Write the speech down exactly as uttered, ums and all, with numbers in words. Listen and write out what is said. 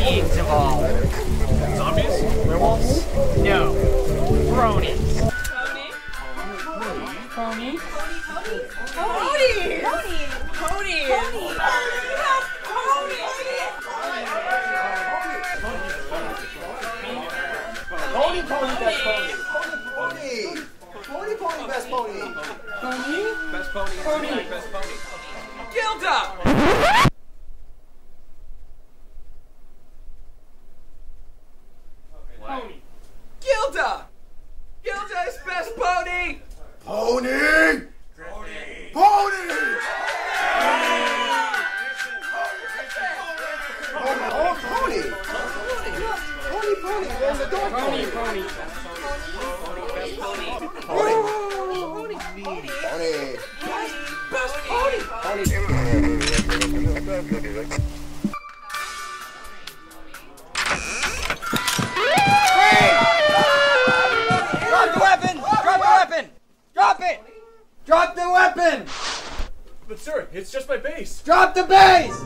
beings evolve. Zombies? Werewolves? No. Bronies. Pony. Pony. Pony. Pony. Pony. Pony. Pony, pony, best pony. Pony, pony, pony, best pony. Pony. Best pony. Pony. Best pony. Gilda. Pony. Gilda. Gilda is best pony. Pony! Pony! Oh, pony! Pony, pony, there's a dog Pony. pony. Pony. Pony. Pony. Best pony. Drop the weapon! Drop the weapon! Drop it! Drop the weapon! But sir, it's just my base. Drop the base!